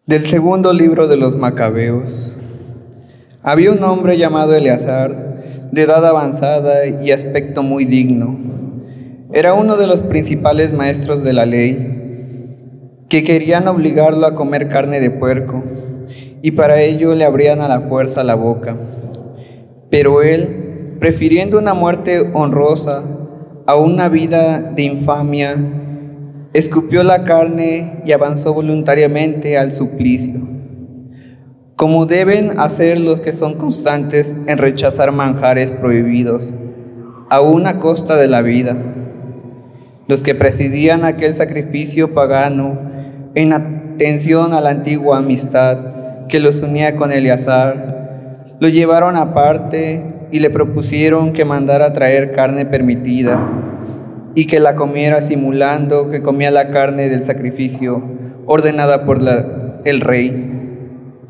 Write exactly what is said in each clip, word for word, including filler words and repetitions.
Del segundo libro de los Macabeos. Había un hombre llamado Eleazar, de edad avanzada y aspecto muy digno. Era uno de los principales maestros de la ley, que querían obligarlo a comer carne de puerco, y para ello le abrían a la fuerza la boca. Pero él, prefiriendo una muerte honrosa a una vida de infamia, escupió la carne y avanzó voluntariamente al suplicio, como deben hacer los que son constantes en rechazar manjares prohibidos, aún a costa de la vida. Los que presidían aquel sacrificio pagano, en atención a la antigua amistad que los unía con Eleazar, lo llevaron aparte y le propusieron que mandara traer carne permitida y que la comiera simulando que comía la carne del sacrificio ordenada por la, el rey.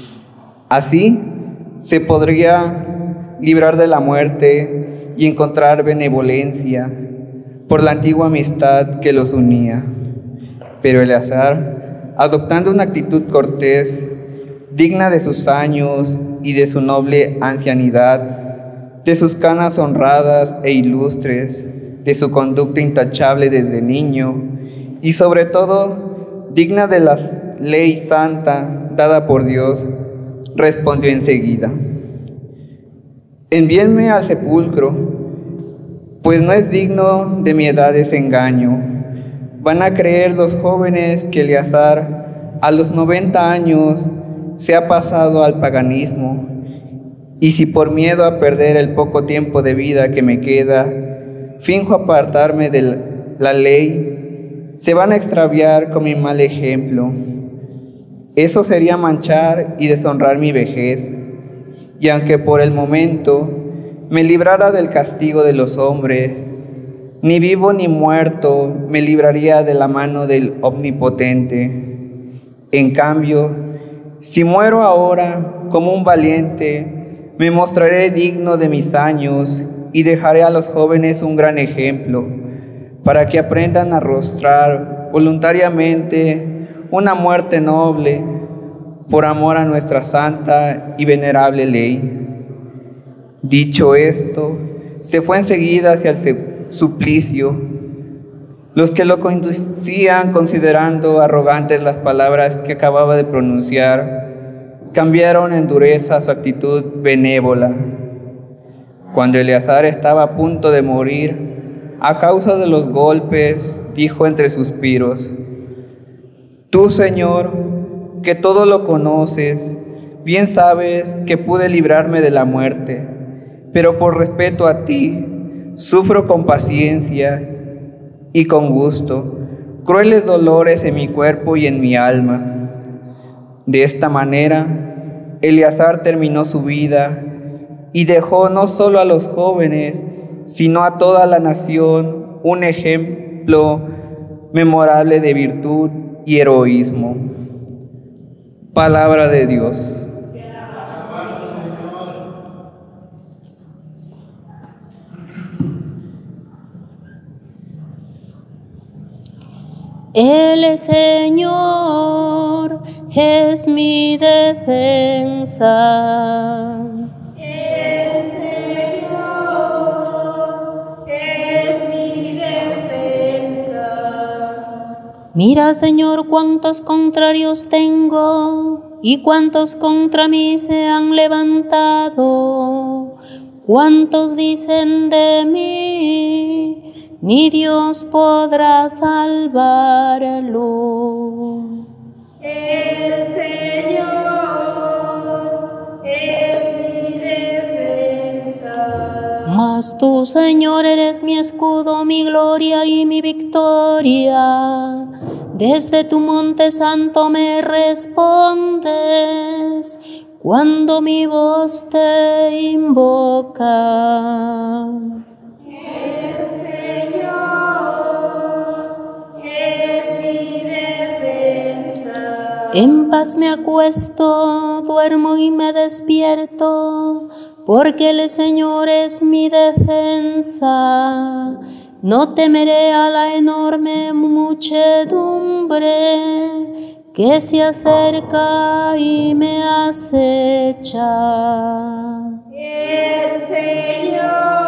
Así se podría librar de la muerte y encontrar benevolencia por la antigua amistad que los unía. Pero Eleazar, adoptando una actitud cortés, digna de sus años y de su noble ancianidad, de sus canas honradas e ilustres, de su conducta intachable desde niño y sobre todo digna de la ley santa dada por Dios, respondió enseguida: envíenme al sepulcro, pues no es digno de mi edad ese engaño. Van a creer los jóvenes que Eleazar a los noventa años se ha pasado al paganismo, y si por miedo a perder el poco tiempo de vida que me queda, finjo apartarme de la ley, se van a extraviar con mi mal ejemplo. Eso sería manchar y deshonrar mi vejez, y aunque por el momento me librara del castigo de los hombres, ni vivo ni muerto me libraría de la mano del Omnipotente. En cambio, si muero ahora como un valiente, me mostraré digno de mis años y dejaré a los jóvenes un gran ejemplo, para que aprendan a arrostrar voluntariamente una muerte noble por amor a nuestra santa y venerable ley. Dicho esto, se fue enseguida hacia el suplicio. Los que lo conducían, considerando arrogantes las palabras que acababa de pronunciar, cambiaron en dureza su actitud benévola. Cuando Eleazar estaba a punto de morir, a causa de los golpes, dijo entre suspiros: tú, Señor, que todo lo conoces, bien sabes que pude librarme de la muerte, pero por respeto a ti, sufro con paciencia y con gusto crueles dolores en mi cuerpo y en mi alma. De esta manera, Eleazar terminó su vida y dejó no solo a los jóvenes, sino a toda la nación un ejemplo memorable de virtud y heroísmo. Palabra de Dios. El Señor es mi defensa. El Señor es mi defensa. Mira, Señor, cuántos contrarios tengo y cuántos contra mí se han levantado. Cuántos dicen de mí: ni Dios podrá salvarlo. El Señor es mi defensa. Mas tú, Señor, eres mi escudo, mi gloria y mi victoria. Desde tu monte santo me respondes cuando mi voz te invoca. En paz me acuesto, duermo y me despierto, porque el Señor es mi defensa. No temeré a la enorme muchedumbre que se acerca y me acecha. El Señor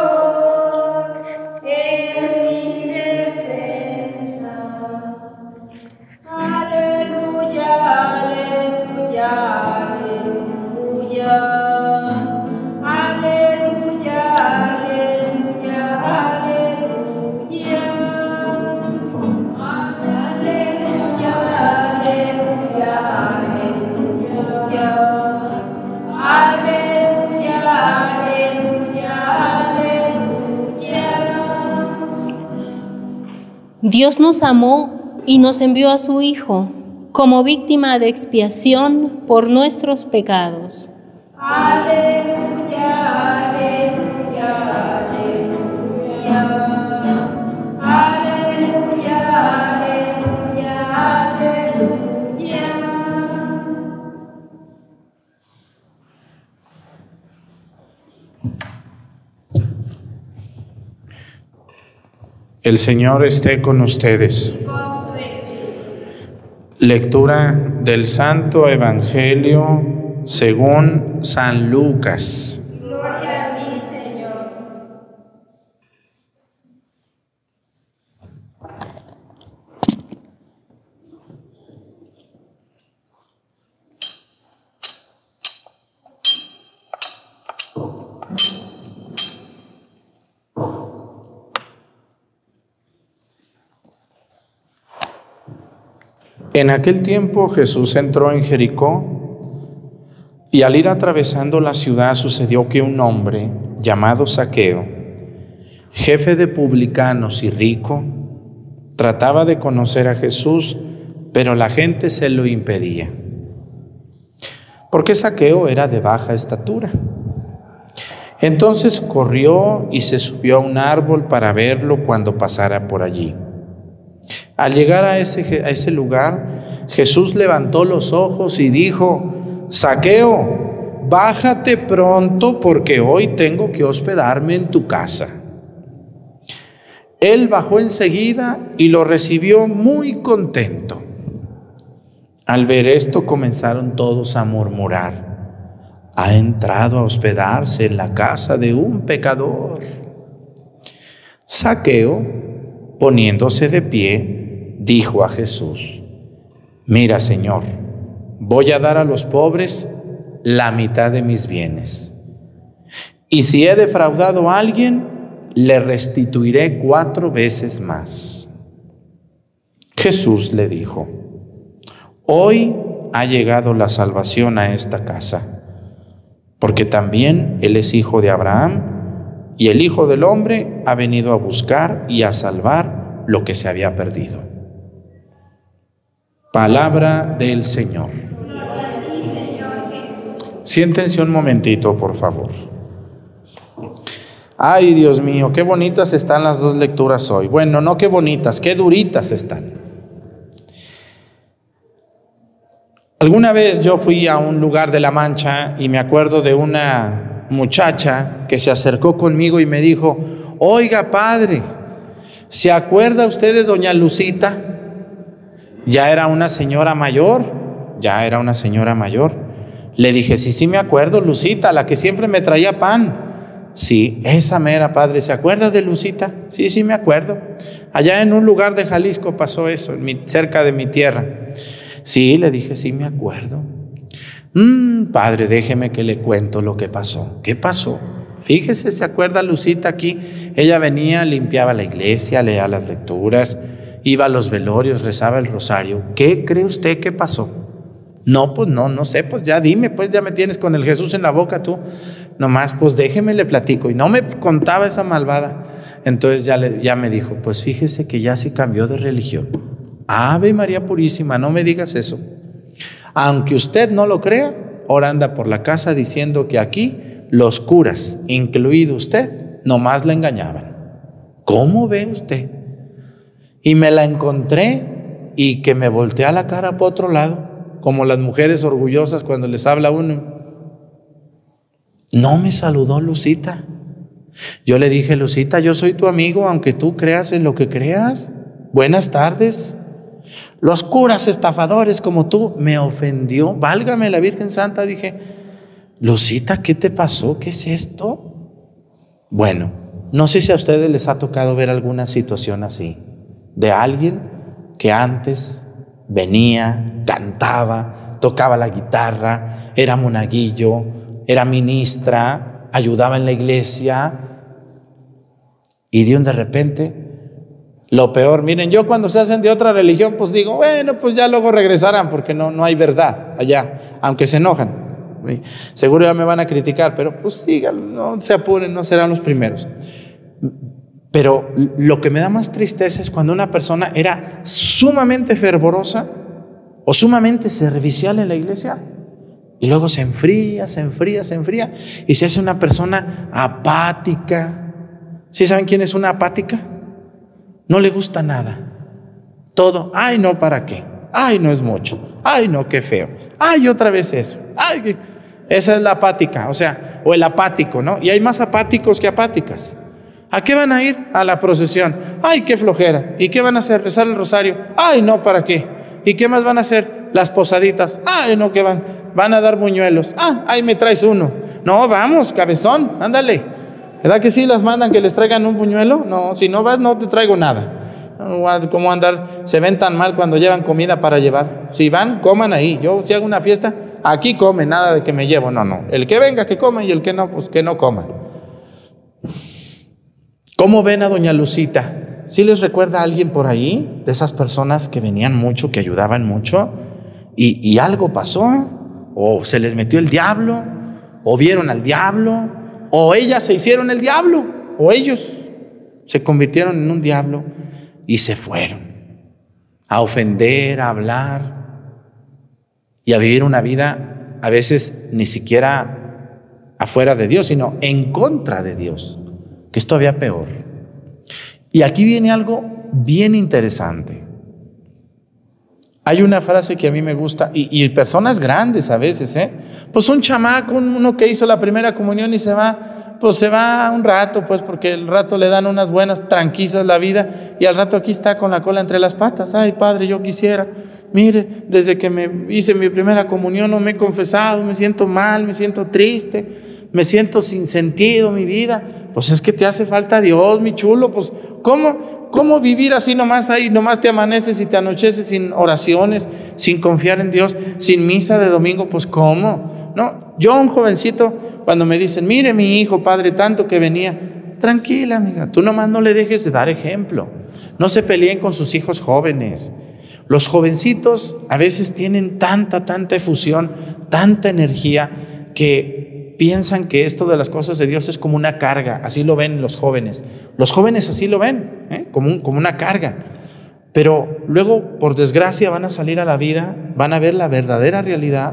es mi defensa. Aleluya, aleluya, aleluya. Aleluya, aleluya, aleluya. Aleluya, aleluya, aleluya. Aleluya, aleluya, aleluya. Dios nos amó y nos envió a su Hijo como víctima de expiación por nuestros pecados. Aleluya, aleluya, aleluya. Aleluya, aleluya, aleluya. El Señor esté con ustedes. Lectura del Santo Evangelio según San Lucas. Gloria a ti, Señor. En aquel tiempo Jesús entró en Jericó, y al ir atravesando la ciudad sucedió que un hombre llamado Zaqueo, jefe de publicanos y rico, trataba de conocer a Jesús, pero la gente se lo impedía, porque Zaqueo era de baja estatura. Entonces corrió y se subió a un árbol para verlo cuando pasara por allí. Al llegar a ese, a ese lugar, Jesús levantó los ojos y dijo: Zaqueo, bájate pronto, porque hoy tengo que hospedarme en tu casa. Él bajó enseguida y lo recibió muy contento. Al ver esto comenzaron todos a murmurar: ha entrado a hospedarse en la casa de un pecador. Zaqueo, poniéndose de pie, dijo a Jesús: mira, Señor, voy a dar a los pobres la mitad de mis bienes, y si he defraudado a alguien, le restituiré cuatro veces más. Jesús le dijo: hoy ha llegado la salvación a esta casa, porque también él es hijo de Abraham, y el Hijo del Hombre ha venido a buscar y a salvar lo que se había perdido. Palabra del Señor. Siéntense un momentito, por favor. Ay, Dios mío, qué bonitas están las dos lecturas hoy. Bueno, no qué bonitas, qué duritas están. Alguna vez yo fui a un lugar de La Mancha y me acuerdo de una muchacha que se acercó conmigo y me dijo: oiga, padre, ¿se acuerda usted de doña Lucita? Ya era una señora mayor, ya era una señora mayor. Le dije: sí, sí me acuerdo, Lucita, la que siempre me traía pan. Sí, esa mera, padre. ¿Se acuerda de Lucita? Sí, sí me acuerdo. Allá en un lugar de Jalisco pasó eso, en mi, cerca de mi tierra. Sí, le dije: sí me acuerdo. Mm, padre, déjeme que le cuento lo que pasó. ¿Qué pasó? Fíjese, ¿se acuerda Lucita aquí? Ella venía, limpiaba la iglesia, leía las lecturas, iba a los velorios, rezaba el rosario. ¿Qué cree usted que pasó? No, pues no, no sé, pues ya dime, pues ya me tienes con el Jesús en la boca tú. Nomás, pues déjeme le platico. Y no me contaba esa malvada. Entonces ya, le, ya me dijo: pues fíjese que ya se cambió de religión. Ave María Purísima, no me digas eso. Aunque usted no lo crea, ahora anda por la casa diciendo que aquí los curas, incluido usted, nomás la engañaban. ¿Cómo ve usted? Y me la encontré y que me voltea la cara para otro lado, como las mujeres orgullosas cuando les habla uno. No me saludó Lucita. Yo le dije: Lucita, yo soy tu amigo, aunque tú creas en lo que creas. Buenas tardes. los curas estafadores como tú, me ofendió. Válgame la Virgen Santa, dije, Lucita, ¿qué te pasó? ¿Qué es esto? Bueno, no sé si a ustedes les ha tocado ver alguna situación así, de alguien que antes venía, cantaba, tocaba la guitarra, era monaguillo, era ministra, ayudaba en la iglesia, y de un de repente, lo peor, miren, yo cuando se hacen de otra religión, pues digo, bueno, pues ya luego regresarán, porque no, no hay verdad allá, aunque se enojan. Seguro ya me van a criticar, pero pues sigan, no se apuren, no serán los primeros. Pero lo que me da más tristeza es cuando una persona era sumamente fervorosa o sumamente servicial en la iglesia y luego se enfría, se enfría, se enfría y se hace una persona apática. ¿Sí saben quién es una apática? No le gusta nada. Todo, ay no, ¿para qué? Ay no es mucho. Ay no, qué feo. Ay otra vez eso. Ay, qué... Esa es la apática, o sea, o el apático, ¿no? Y hay más apáticos que apáticas. ¿A qué van a ir? A la procesión. Ay, qué flojera. ¿Y qué van a hacer? Rezar el rosario. Ay, no, ¿para qué? ¿Y qué más van a hacer? Las posaditas. Ay, no, ¿qué van? Van a dar buñuelos. Ah, ahí me traes uno. No, vamos, cabezón, ándale. ¿Verdad que sí las mandan que les traigan un buñuelo? No, si no vas, no te traigo nada. ¿Cómo andar? Se ven tan mal cuando llevan comida para llevar. Si van, coman ahí. Yo si hago una fiesta, aquí comen, nada de que me llevo. No, no. El que venga que coma y el que no, pues que no coma. ¿Cómo ven a doña Lucita? ¿Sí les recuerda a alguien por ahí? De esas personas que venían mucho, que ayudaban mucho, y, y algo pasó, o se les metió el diablo, o vieron al diablo, o ellas se hicieron el diablo, o ellos se convirtieron en un diablo y se fueron a ofender, a hablar y a vivir una vida a veces ni siquiera afuera de Dios, sino en contra de Dios, que es todavía peor. Y aquí viene algo bien interesante. Hay una frase que a mí me gusta, y, y personas grandes a veces, ¿eh? Pues un chamaco, uno que hizo la primera comunión y se va, pues se va un rato, pues porque el rato le dan unas buenas tranquilizas la vida, y al rato aquí está con la cola entre las patas. Ay, padre, yo quisiera, mire, desde que me hice mi primera comunión no me he confesado, me siento mal, me siento triste, me siento sin sentido mi vida. Pues es que te hace falta Dios, mi chulo. Pues ¿cómo, cómo vivir así nomás ahí? Nomás te amaneces y te anocheces sin oraciones, sin confiar en Dios, sin misa de domingo. Pues ¿cómo? No, yo un jovencito, cuando me dicen, mire mi hijo, padre, tanto que venía, tranquila amiga, tú nomás no le dejes de dar ejemplo. No se peleen con sus hijos jóvenes. Los jovencitos a veces tienen tanta, tanta efusión, tanta energía, que piensan que esto de las cosas de Dios es como una carga. Así lo ven los jóvenes. Los jóvenes así lo ven, ¿eh? como, un, como una carga. Pero luego, por desgracia, van a salir a la vida, van a ver la verdadera realidad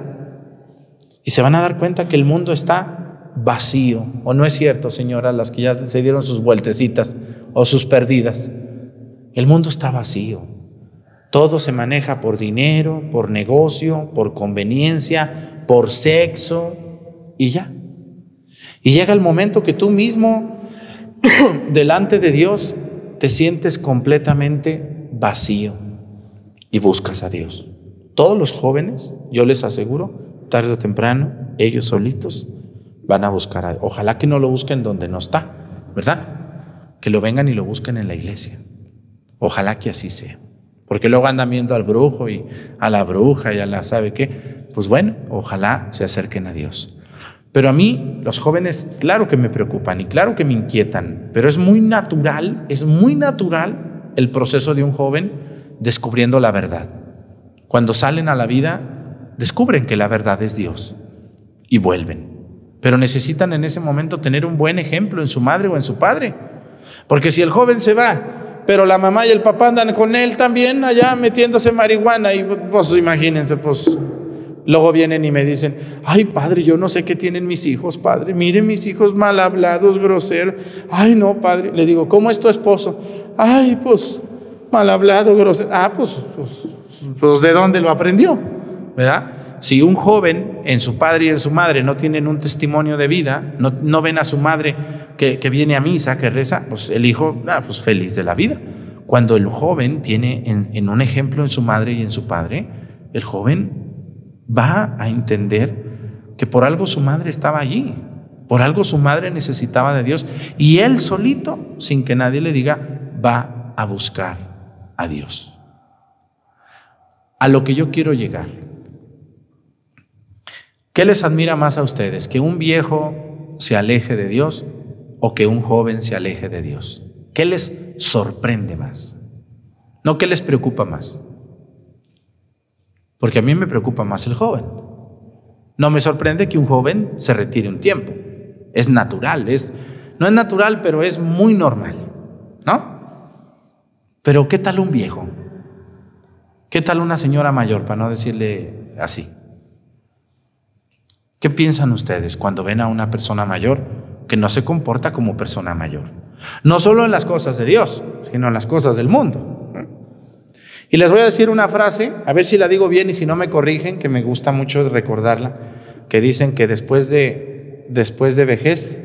y se van a dar cuenta que el mundo está vacío. ¿O no es cierto, señoras, las que ya se dieron sus vueltecitas o sus perdidas? El mundo está vacío. Todo se maneja por dinero, por negocio, por conveniencia, por sexo, y ya. Y llega el momento que tú mismo, delante de Dios, te sientes completamente vacío y buscas a Dios. Todos los jóvenes, yo les aseguro, tarde o temprano, ellos solitos van a buscar a Dios. Ojalá que no lo busquen donde no está, ¿verdad? Que lo vengan y lo busquen en la iglesia. Ojalá que así sea. Porque luego andan viendo al brujo y a la bruja y a la sabe qué. Pues bueno, ojalá se acerquen a Dios. Pero a mí, los jóvenes, claro que me preocupan y claro que me inquietan, pero es muy natural, es muy natural el proceso de un joven descubriendo la verdad. Cuando salen a la vida, descubren que la verdad es Dios y vuelven. Pero necesitan en ese momento tener un buen ejemplo en su madre o en su padre. Porque si el joven se va, pero la mamá y el papá andan con él también allá metiéndose marihuana, y pues imagínense, pues... Luego vienen y me dicen, ay padre, yo no sé qué tienen mis hijos, padre, miren mis hijos mal hablados, groseros. Ay no, padre, le digo, ¿cómo es tu esposo? Ay, pues, mal hablado, grosero. Ah, pues, pues, pues, ¿de dónde lo aprendió? ¿Verdad? Si un joven en su padre y en su madre no tienen un testimonio de vida, no, no ven a su madre que, que viene a misa, que reza, pues el hijo, ah, pues feliz de la vida. Cuando el joven tiene en, en un ejemplo en su madre y en su padre, el joven va a entender que por algo su madre estaba allí, por algo su madre necesitaba de Dios, y él solito, sin que nadie le diga, va a buscar a Dios. A lo que yo quiero llegar. ¿Qué les admira más a ustedes? ¿Que un viejo se aleje de Dios o que un joven se aleje de Dios? ¿Qué les sorprende más? No, ¿qué les preocupa más? Porque a mí me preocupa más el joven. No me sorprende que un joven se retire un tiempo. Es natural, es, no es natural, pero es muy normal, ¿no? Pero ¿qué tal un viejo? ¿Qué tal una señora mayor, para no decirle así? ¿Qué piensan ustedes cuando ven a una persona mayor que no se comporta como persona mayor? No solo en las cosas de Dios, sino en las cosas del mundo. Y les voy a decir una frase, a ver si la digo bien y si no me corrigen, que me gusta mucho recordarla, que dicen que después de, después de vejez,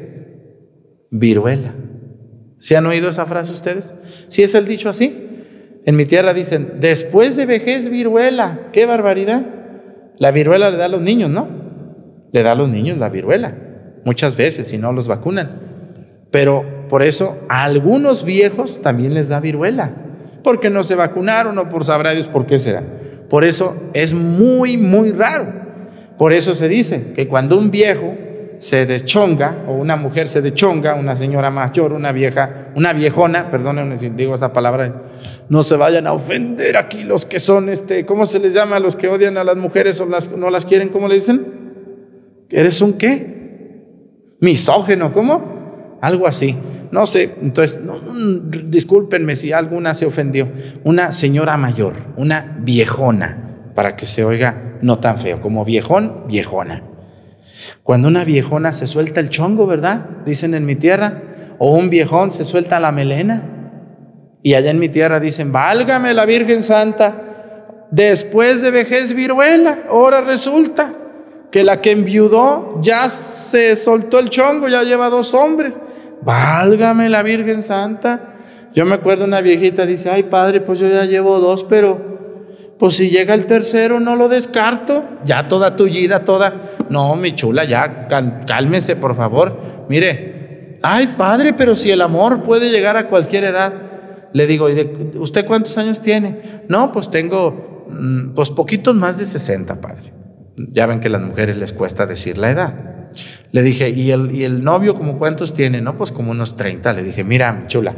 viruela. ¿Sí han oído esa frase ustedes? ¿Sí es el dicho así? En mi tierra dicen, después de vejez, viruela. ¡Qué barbaridad! La viruela le da a los niños, ¿no? Le da a los niños la viruela, muchas veces, si no los vacunan. Pero por eso a algunos viejos también les da viruela, porque no se vacunaron o por sabrá Dios por qué será. Por eso es muy, muy raro. Por eso se dice que cuando un viejo se deschonga, o una mujer se deschonga, una señora mayor, una vieja, una viejona, perdónenme si digo esa palabra, no se vayan a ofender aquí los que son, este, ¿cómo se les llama a los que odian a las mujeres o las, no las quieren? ¿Cómo le dicen? ¿Eres un qué? Misógeno, ¿cómo? Algo así, no sé. Entonces, no, no, discúlpenme si alguna se ofendió. Una señora mayor, una viejona, para que se oiga no tan feo, como viejón, viejona. Cuando una viejona se suelta el chongo, ¿verdad? Dicen en mi tierra. O un viejón se suelta la melena. Y allá en mi tierra dicen, válgame la Virgen Santa, después de vejez viruela. Ahora resulta que la que enviudó ya se soltó el chongo, ya lleva dos hombres. Válgame la Virgen Santa. Yo me acuerdo una viejita dice, ay padre, pues yo ya llevo dos, pero pues si llega el tercero no lo descarto. Ya toda tullida, toda. No, mi chula, ya cálmese por favor. Mire, ay padre, pero si el amor puede llegar a cualquier edad. Le digo, ¿y de, usted cuántos años tiene? No, pues tengo pues poquitos más de sesenta, padre. Ya ven que a las mujeres les cuesta decir la edad. Le dije, ¿y el, y el novio como cuántos tiene? No, pues como unos treinta. Le dije, mira, mi chula,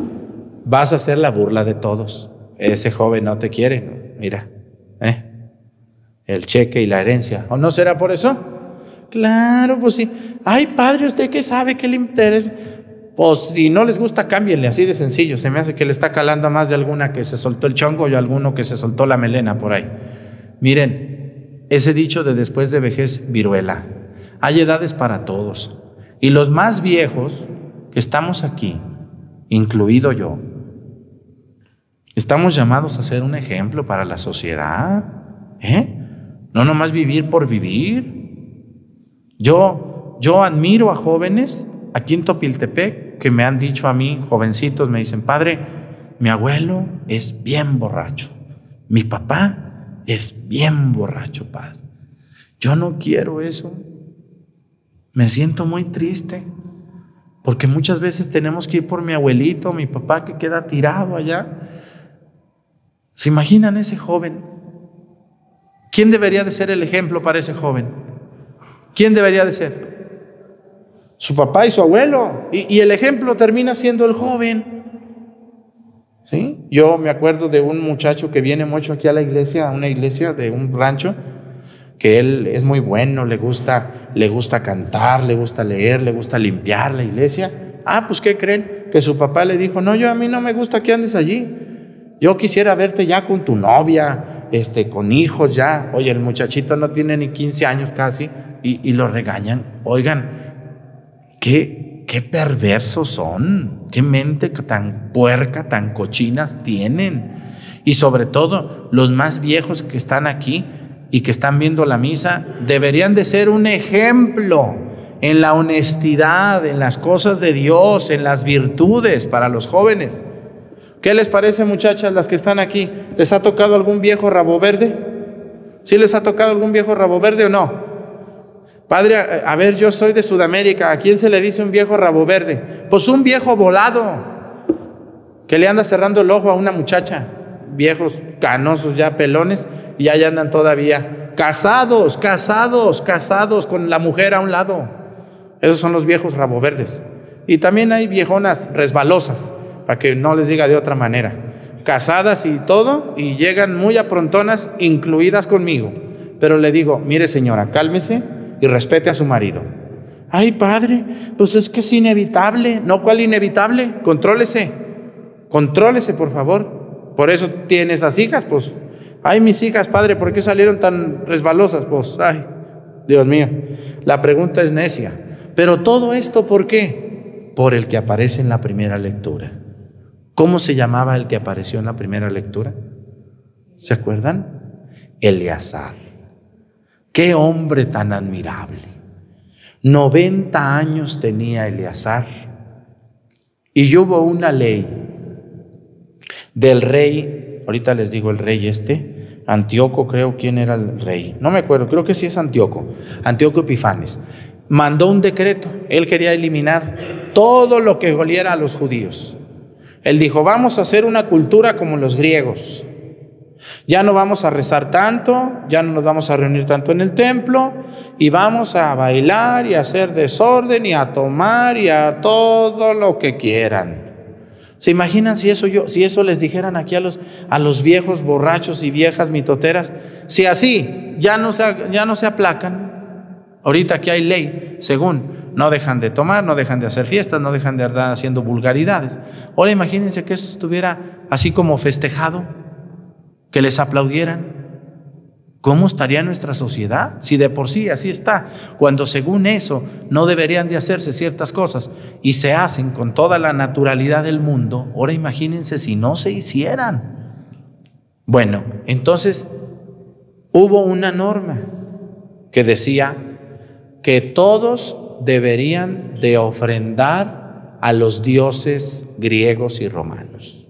vas a hacer la burla de todos. Ese joven no te quiere, ¿no? Mira, ¿eh? El cheque y la herencia. ¿O no será por eso? Claro, pues sí. Ay, padre, ¿usted qué sabe? ¿Qué le interesa? Pues si no les gusta, cámbienle, así de sencillo. Se me hace que le está calando a más de alguna que se soltó el chongo y a alguno que se soltó la melena por ahí. Miren, ese dicho de después de vejez, viruela. Hay edades para todos. Y los más viejos que estamos aquí, incluido yo, estamos llamados a ser un ejemplo para la sociedad, ¿eh? No nomás vivir por vivir. Yo, yo admiro a jóvenes aquí en Topiltepec que me han dicho a mí, jovencitos, me dicen, padre, mi abuelo es bien borracho, mi papá es bien borracho, padre. Yo no quiero eso. Me siento muy triste porque muchas veces tenemos que ir por mi abuelito, mi papá que queda tirado allá. ¿Se imaginan ese joven? ¿Quién debería de ser el ejemplo para ese joven? ¿Quién debería de ser? Su papá y su abuelo. Y, y el ejemplo termina siendo el joven. ¿Sí? Yo me acuerdo de un muchacho que viene mucho aquí a la iglesia, a una iglesia de un rancho, que él es muy bueno, le gusta, le gusta cantar, le gusta leer, le gusta limpiar la iglesia. Ah, pues ¿qué creen? Que su papá le dijo, no, yo a mí no me gusta que andes allí. Yo quisiera verte ya con tu novia, este, con hijos ya. Oye, el muchachito no tiene ni quince años casi y, y lo regañan. Oigan, qué, qué perversos son, qué mente tan puerca, tan cochinas tienen. Y sobre todo, los más viejos que están aquí y que están viendo la misa, deberían de ser un ejemplo en la honestidad, en las cosas de Dios, en las virtudes para los jóvenes. ¿Qué les parece, muchachas, las que están aquí? ¿Les ha tocado algún viejo rabo verde? ¿Sí les ha tocado algún viejo rabo verde o no? Padre, a ver, yo soy de Sudamérica, ¿a quién se le dice un viejo rabo verde? Pues un viejo volado, que le anda cerrando el ojo a una muchacha. Viejos canosos ya, pelones, y allá andan todavía casados, casados, casados con la mujer a un lado. Esos son los viejos rabo verdes. Y también hay viejonas resbalosas, para que no les diga de otra manera, casadas y todo, y llegan muy aprontonas, incluidas conmigo. Pero le digo, mire señora, cálmese y respete a su marido. Ay, padre, pues es que es inevitable. No, ¿cuál inevitable? Contrólese, contrólese, por favor. Por eso tiene esas hijas, pues. Ay, mis hijas, padre, ¿por qué salieron tan resbalosas? Pues, ay, Dios mío. La pregunta es necia. Pero todo esto, ¿por qué? Por el que aparece en la primera lectura. ¿Cómo se llamaba el que apareció en la primera lectura? ¿Se acuerdan? Eleazar. ¡Qué hombre tan admirable! noventa años tenía Eleazar. Y hubo una ley del rey, ahorita les digo el rey este, Antíoco, creo, ¿quién era el rey? No me acuerdo, creo que sí es Antíoco, Antíoco Epifanes. Mandó un decreto, él quería eliminar todo lo que oliera a los judíos. Él dijo, vamos a hacer una cultura como los griegos. Ya no vamos a rezar tanto, ya no nos vamos a reunir tanto en el templo, y vamos a bailar y a hacer desorden y a tomar y a todo lo que quieran. ¿Se imaginan si eso, yo, si eso les dijeran aquí a los, a los viejos borrachos y viejas mitoteras? Si así ya no se, ya no se aplacan, ahorita que hay ley, según, no dejan de tomar, no dejan de hacer fiestas, no dejan de andar haciendo vulgaridades. Ahora imagínense que esto estuviera así como festejado, que les aplaudieran. ¿Cómo estaría nuestra sociedad? Si de por sí así está, cuando según eso no deberían de hacerse ciertas cosas y se hacen con toda la naturalidad del mundo, ahora imagínense si no se hicieran. Bueno, entonces hubo una norma que decía que todos deberían de ofrendar a los dioses griegos y romanos,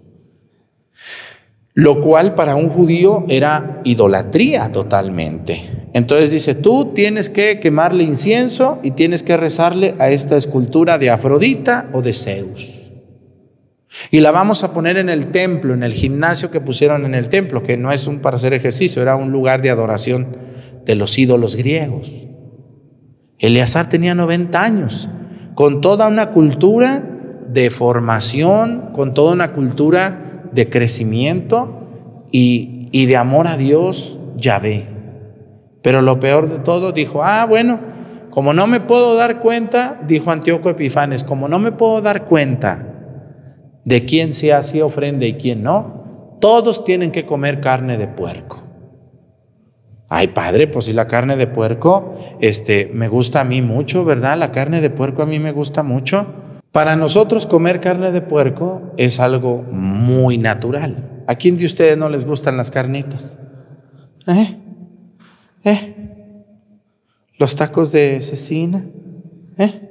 lo cual para un judío era idolatría totalmente. Entonces dice, tú tienes que quemarle incienso y tienes que rezarle a esta escultura de Afrodita o de Zeus. Y la vamos a poner en el templo, en el gimnasio que pusieron en el templo, que no es un para hacer ejercicio, era un lugar de adoración de los ídolos griegos. Eleazar tenía noventa años, con toda una cultura de formación, con toda una cultura de crecimiento y, y de amor a Dios, Yahvé. Pero lo peor de todo, dijo, ah, bueno, como no me puedo dar cuenta, dijo Antíoco Epifanes, como no me puedo dar cuenta de quién se hace ofrenda y quién no, todos tienen que comer carne de puerco. Ay, padre, pues si la carne de puerco este, me gusta a mí mucho, ¿verdad? La carne de puerco a mí me gusta mucho. Para nosotros comer carne de puerco es algo muy natural. ¿A quién de ustedes no les gustan las carnitas? ¿Eh? ¿Eh? Los tacos de cecina, ¿eh?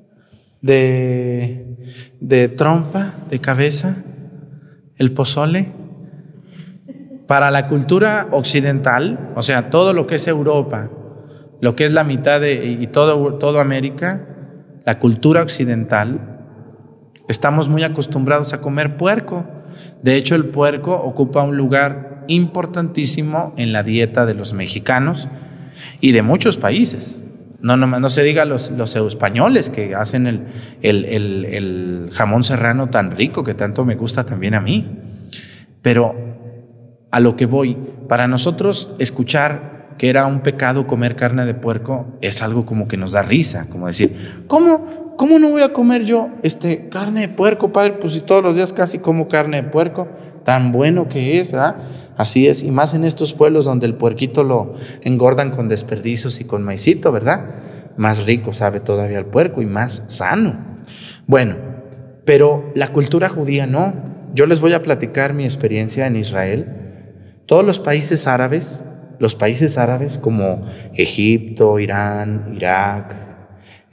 De, de trompa, de cabeza, el pozole. Para la cultura occidental, o sea, todo lo que es Europa, lo que es la mitad de, y todo, todo América, la cultura occidental, estamos muy acostumbrados a comer puerco. De hecho, el puerco ocupa un lugar importantísimo en la dieta de los mexicanos y de muchos países. No, no, no se diga los, los españoles que hacen el, el, el, el jamón serrano tan rico que tanto me gusta también a mí. Pero a lo que voy, para nosotros escuchar que era un pecado comer carne de puerco es algo como que nos da risa, como decir, ¿cómo, cómo no voy a comer yo este, carne de puerco, padre? Pues si todos los días casi como carne de puerco, tan bueno que es, ¿verdad? Así es, y más en estos pueblos donde el puerquito lo engordan con desperdicios y con maicito, ¿verdad? Más rico sabe todavía el puerco y más sano. Bueno, pero la cultura judía no. Yo les voy a platicar mi experiencia en Israel. Todos los países árabes, los países árabes como Egipto, Irán, Irak,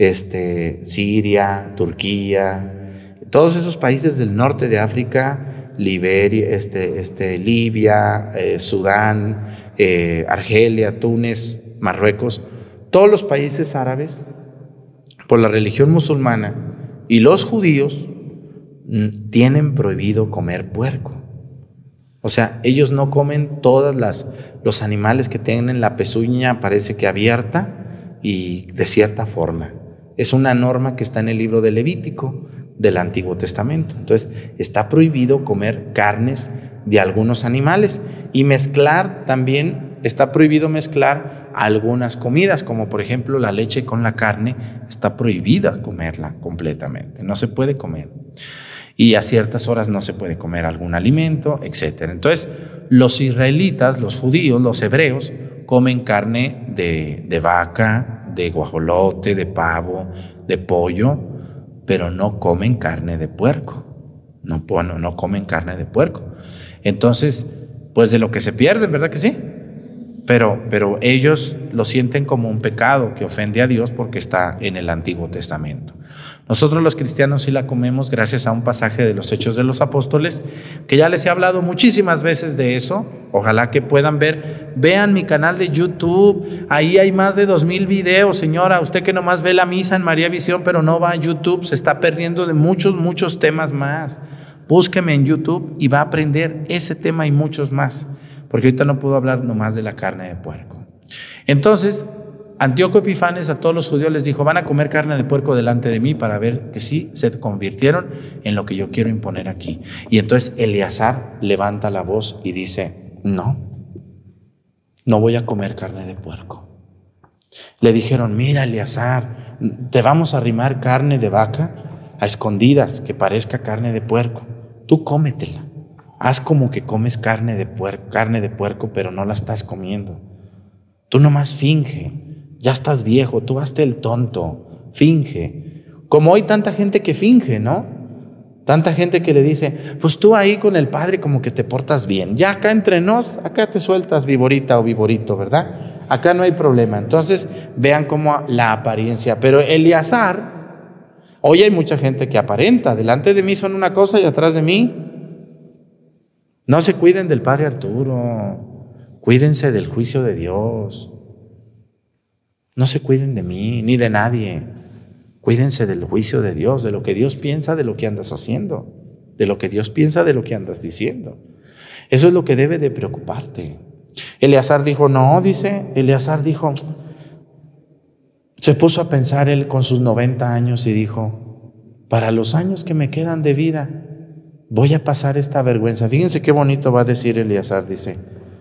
este, Siria, Turquía, todos esos países del norte de África, Liberia, este, este, Libia, eh, Sudán, eh, Argelia, Túnez, Marruecos, todos los países árabes, por la religión musulmana y los judíos, tienen prohibido comer puerco. O sea, ellos no comen todas las los animales que tienen la pezuña, parece que abierta y de cierta forma. Es una norma que está en el libro de Levítico del Antiguo Testamento. Entonces, está prohibido comer carnes de algunos animales y mezclar también, está prohibido mezclar algunas comidas, como por ejemplo la leche con la carne, está prohibida comerla completamente, no se puede comer. Y a ciertas horas no se puede comer algún alimento, etcétera. Entonces, los israelitas, los judíos, los hebreos, comen carne de, de vaca, de guajolote, de pavo, de pollo, pero no comen carne de puerco. No, bueno, no comen carne de puerco. Entonces, pues de lo que se pierden, ¿verdad que sí? Pero, pero ellos lo sienten como un pecado que ofende a Dios porque está en el Antiguo Testamento. Nosotros los cristianos sí la comemos gracias a un pasaje de los Hechos de los Apóstoles, que ya les he hablado muchísimas veces de eso. Ojalá que puedan ver. Vean mi canal de YouTube, ahí hay más de dos mil videos. Señora, usted que nomás ve la misa en María Visión, pero no va a YouTube, se está perdiendo de muchos, muchos temas más. Búsqueme en YouTube y va a aprender ese tema y muchos más, porque ahorita no puedo hablar nomás de la carne de puerco. Entonces, Antíoco Epifanes a todos los judíos les dijo: van a comer carne de puerco delante de mí para ver que sí se convirtieron en lo que yo quiero imponer aquí. Y entonces Eleazar levanta la voz y dice: no, no voy a comer carne de puerco. Le dijeron: mira, Eleazar, te vamos a arrimar carne de vaca a escondidas que parezca carne de puerco. Tú cómetela. Haz como que comes carne de puerco, carne de puerco, pero no la estás comiendo. Tú nomás finge. Ya estás viejo, tú hazte el tonto, finge. Como hay tanta gente que finge, ¿no? Tanta gente que le dice: pues tú ahí con el padre como que te portas bien. Ya acá entre nos, acá te sueltas viborita o viborito, ¿verdad? Acá no hay problema. Entonces vean cómo la apariencia. Pero Eleazar, hoy hay mucha gente que aparenta. Delante de mí son una cosa y atrás de mí. No se cuiden del padre Arturo. Cuídense del juicio de Dios. No se cuiden de mí, ni de nadie. Cuídense del juicio de Dios, de lo que Dios piensa de lo que andas haciendo, de lo que Dios piensa de lo que andas diciendo. Eso es lo que debe de preocuparte. Eleazar dijo, no, dice, Eleazar dijo, se puso a pensar él con sus noventa años y dijo: para los años que me quedan de vida, voy a pasar esta vergüenza. Fíjense qué bonito va a decir Eleazar, dice: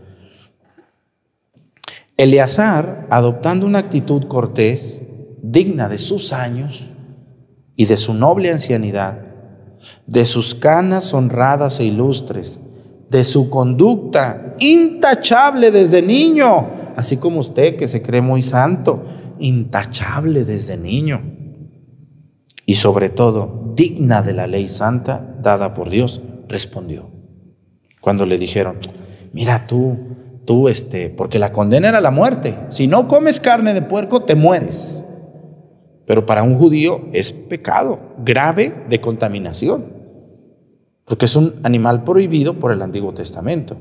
Eleazar, adoptando una actitud cortés, digna de sus años y de su noble ancianidad, de sus canas honradas e ilustres, de su conducta intachable desde niño, así como usted que se cree muy santo, intachable desde niño, y sobre todo digna de la ley santa dada por Dios, respondió. Cuando le dijeron: mira tú, Tú, este, porque la condena era la muerte. Si no comes carne de puerco, te mueres. Pero para un judío es pecado grave de contaminación, porque es un animal prohibido por el Antiguo Testamento.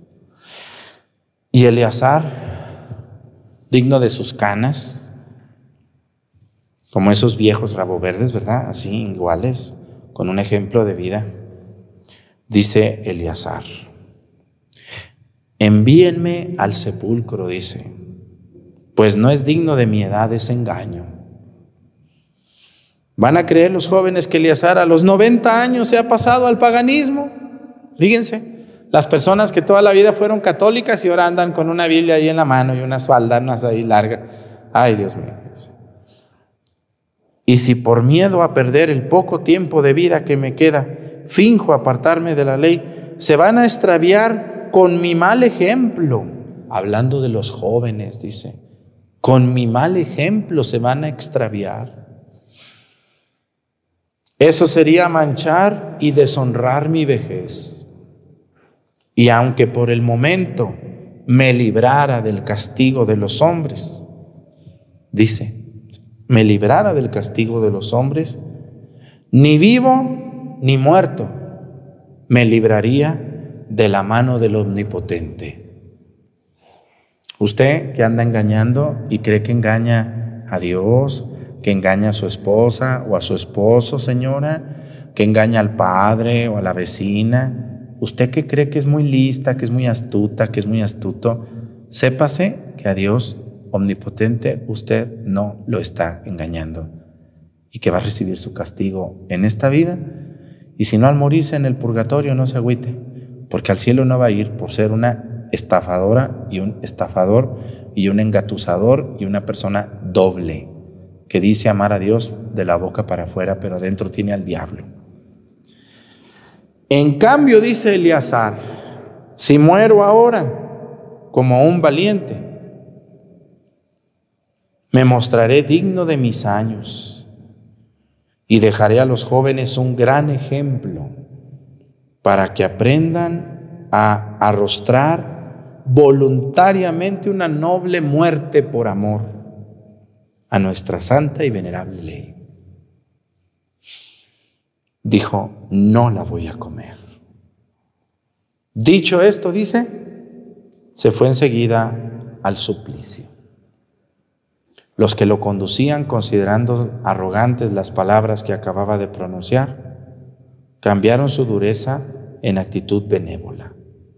Y Eleazar, digno de sus canas, como esos viejos rabo verdes, ¿verdad? Así, iguales, con un ejemplo de vida, dice Eleazar: envíenme al sepulcro, dice, pues no es digno de mi edad ese engaño. ¿Van a creer los jóvenes que Eleazar a los noventa años se ha pasado al paganismo? Fíjense, las personas que toda la vida fueron católicas y ahora andan con una Biblia ahí en la mano y unas faldanas ahí largas. Ay, Dios mío. Y si por miedo a perder el poco tiempo de vida que me queda, finjo apartarme de la ley, se van a extraviar con mi mal ejemplo. Hablando de los jóvenes, dice, con mi mal ejemplo se van a extraviar. Eso sería manchar y deshonrar mi vejez. Y aunque por el momento me librara del castigo de los hombres, dice, me librara del castigo de los hombres, ni vivo ni muerto me libraría de la mano del Omnipotente. Usted que anda engañando y cree que engaña a Dios, que engaña a su esposa o a su esposo, señora, que engaña al padre o a la vecina, usted que cree que es muy lista, que es muy astuta, que es muy astuto, sépase que a Dios Omnipotente usted no lo está engañando y que va a recibir su castigo en esta vida, y si no, al morirse en el purgatorio, no se agüite, porque al cielo no va a ir por ser una estafadora y un estafador y un engatusador y una persona doble que dice amar a Dios de la boca para afuera, pero adentro tiene al diablo. En cambio, dice Eleazar, si muero ahora como un valiente, me mostraré digno de mis años y dejaré a los jóvenes un gran ejemplo para que aprendan a arrostrar voluntariamente una noble muerte por amor a nuestra santa y venerable ley. Dijo, no la voy a comer. Dicho esto, dice, se fue enseguida al suplicio. Los que lo conducían, considerando arrogantes las palabras que acababa de pronunciar, cambiaron su dureza en actitud benévola.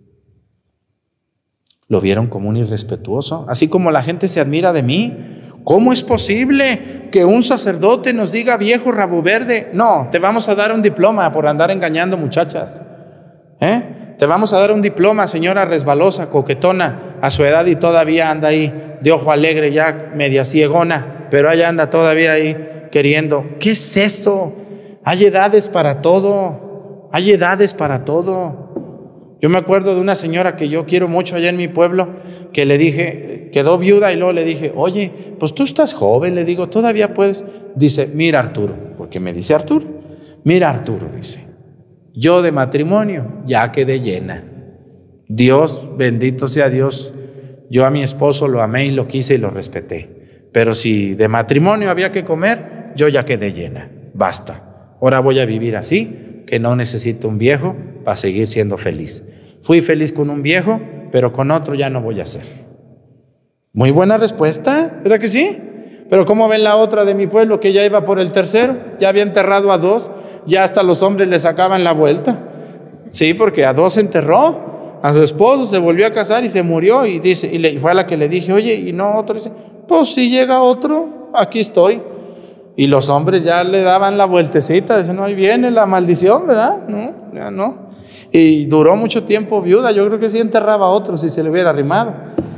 Lo vieron como un irrespetuoso, así como la gente se admira de mí. ¿Cómo es posible que un sacerdote nos diga viejo rabo verde? No, te vamos a dar un diploma por andar engañando muchachas. ¿Eh? Te vamos a dar un diploma, señora resbalosa, coquetona, a su edad y todavía anda ahí de ojo alegre, ya media ciegona, pero allá anda todavía ahí queriendo. ¿Qué es eso? Hay edades para todo, hay edades para todo. Yo me acuerdo de una señora que yo quiero mucho allá en mi pueblo, que le dije, quedó viuda y luego le dije, oye, pues tú estás joven, le digo, todavía puedes. Dice, mira Arturo, porque me dice Arturo, mira Arturo, dice, yo de matrimonio ya quedé llena. Dios, bendito sea Dios, yo a mi esposo lo amé y lo quise y lo respeté. Pero si de matrimonio había que comer, yo ya quedé llena, basta. Ahora voy a vivir así, que no necesito un viejo para seguir siendo feliz. Fui feliz con un viejo, pero con otro ya no voy a ser. Muy buena respuesta, ¿verdad que sí? Pero ¿cómo ven la otra de mi pueblo que ya iba por el tercero? Ya había enterrado a dos, ya hasta los hombres le sacaban la vuelta. Sí, porque a dos enterró, a su esposo se volvió a casar y se murió, y dice, y, le, y fue a la que le dije, oye, y no otro, dice, pues si llega otro, aquí estoy. Y los hombres ya le daban la vueltecita, dicen, no, ahí viene la maldición, ¿verdad? No, ya no. Y duró mucho tiempo viuda, yo creo que sí enterraba a otro si se le hubiera arrimado.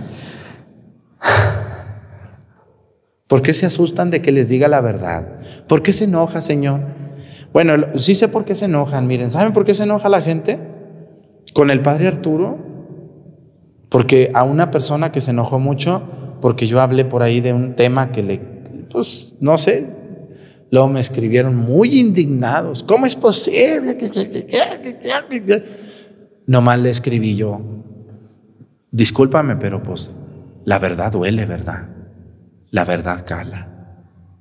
¿Por qué se asustan de que les diga la verdad? ¿Por qué se enoja, Señor? Bueno, sí sé por qué se enojan. Miren, ¿saben por qué se enoja la gente con el padre Arturo? Porque a una persona que se enojó mucho, porque yo hablé por ahí de un tema que le, pues, no sé, luego me escribieron muy indignados. ¿Cómo es posible? Nomás le escribí yo, discúlpame, pero pues la verdad duele, ¿verdad? La verdad cala.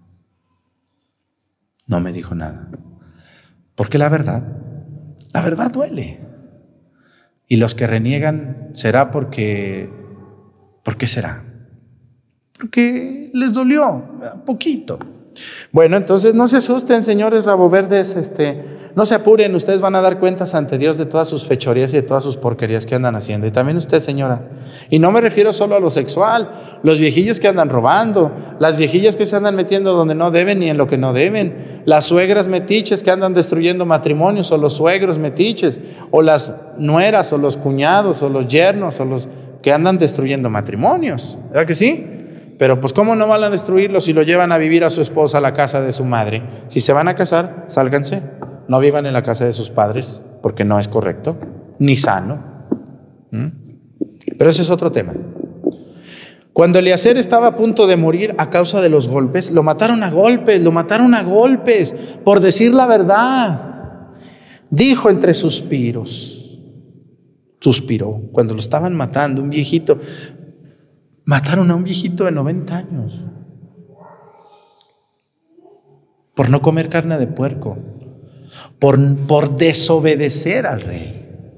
No me dijo nada. Porque la verdad, la verdad duele. Y los que reniegan, ¿será porque, ¿por qué será? Porque les dolió, poquito. Bueno, entonces no se asusten, señores rabo verdes, este, no se apuren, ustedes van a dar cuentas ante Dios de todas sus fechorías y de todas sus porquerías que andan haciendo. Y también usted, señora. Y no me refiero solo a lo sexual, los viejillos que andan robando, las viejillas que se andan metiendo donde no deben ni en lo que no deben, las suegras metiches que andan destruyendo matrimonios, o los suegros metiches, o las nueras, o los cuñados, o los yernos, o los que andan destruyendo matrimonios. ¿Verdad que sí? Pero pues ¿cómo no van a destruirlo si lo llevan a vivir a su esposa a la casa de su madre? Si se van a casar, sálganse. No vivan en la casa de sus padres, porque no es correcto, ni sano. ¿Mm? Pero ese es otro tema. Cuando Eliezer estaba a punto de morir a causa de los golpes, lo mataron a golpes, lo mataron a golpes, por decir la verdad. Dijo entre suspiros, suspiró, cuando lo estaban matando, un viejito. Mataron a un viejito de noventa años por no comer carne de puerco. por, por desobedecer al rey.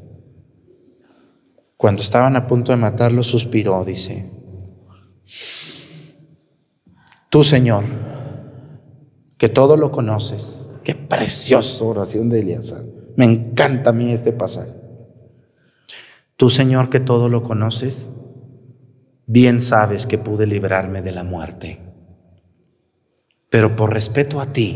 Cuando estaban a punto de matarlo, suspiró, dice: tú, Señor, que todo lo conoces. Qué preciosa oración de Eleazar. Me encanta a mí este pasaje. Tú, Señor, que todo lo conoces, bien sabes que pude librarme de la muerte. Pero por respeto a ti,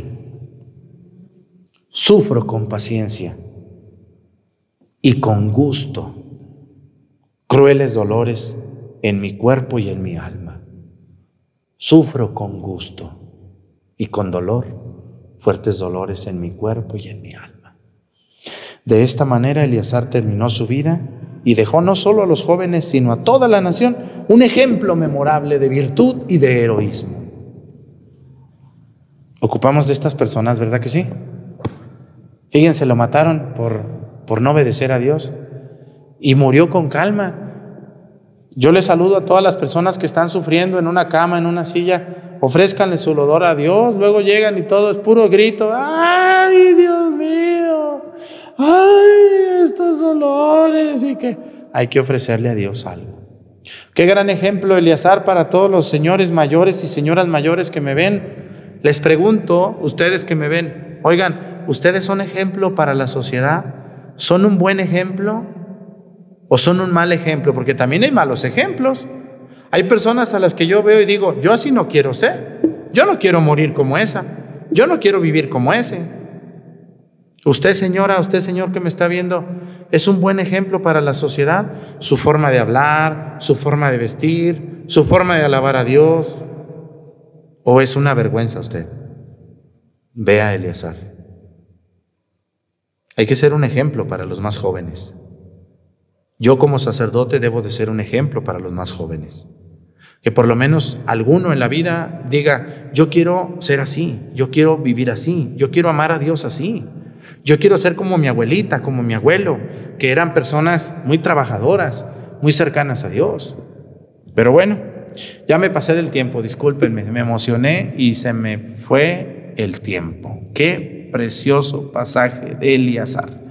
sufro con paciencia y con gusto crueles dolores en mi cuerpo y en mi alma. Sufro con gusto y con dolor fuertes dolores en mi cuerpo y en mi alma. De esta manera Eleazar terminó su vida y dejó no solo a los jóvenes, sino a toda la nación un ejemplo memorable de virtud y de heroísmo. Ocupamos de estas personas, ¿verdad que sí? Fíjense, lo mataron por, por no obedecer a Dios y murió con calma. Yo les saludo a todas las personas que están sufriendo en una cama, en una silla. Ofrézcanle su olor a Dios. Luego llegan y todo es puro grito: ¡ay, Dios mío! ¡Ay, estos dolores! Y que hay que ofrecerle a Dios algo. Qué gran ejemplo, Eleazar, para todos los señores mayores y señoras mayores que me ven. Les pregunto, ustedes que me ven, oigan, ¿ustedes son ejemplo para la sociedad? ¿Son un buen ejemplo o son un mal ejemplo? Porque también hay malos ejemplos. Hay personas a las que yo veo y digo: yo así no quiero ser. Yo no quiero morir como esa. Yo no quiero vivir como ese. Usted, señora, usted, señor que me está viendo, ¿es un buen ejemplo para la sociedad? Su forma de hablar, su forma de vestir, su forma de alabar a Dios. ¿O es una vergüenza usted? Vea a Eleazar. Hay que ser un ejemplo para los más jóvenes. Yo como sacerdote debo de ser un ejemplo para los más jóvenes. Que por lo menos alguno en la vida diga: yo quiero ser así, yo quiero vivir así, yo quiero amar a Dios así. Yo quiero ser como mi abuelita, como mi abuelo, que eran personas muy trabajadoras, muy cercanas a Dios. Pero bueno, ya me pasé del tiempo, discúlpenme, me emocioné y se me fue el tiempo. Qué precioso pasaje de Eleazar.